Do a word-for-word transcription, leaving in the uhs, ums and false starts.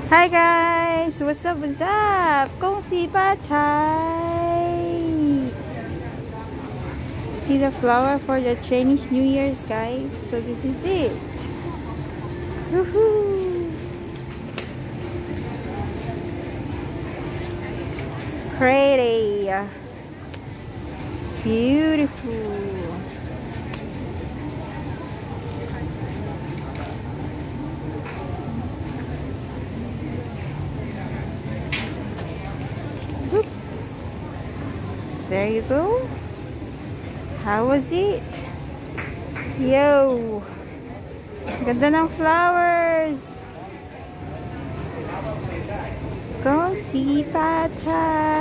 Hi guys! What's up, what's up? Kung si Pachay! See the flower for the Chinese New Year's, guys? So this is it. Woohoo! Pretty! Beautiful! Whoop. There you go. How was it? Yo! Ganda ng flowers! Kung si Pachay!